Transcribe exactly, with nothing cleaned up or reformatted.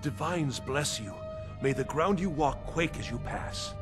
Divines bless you. May the ground you walk quake as you pass.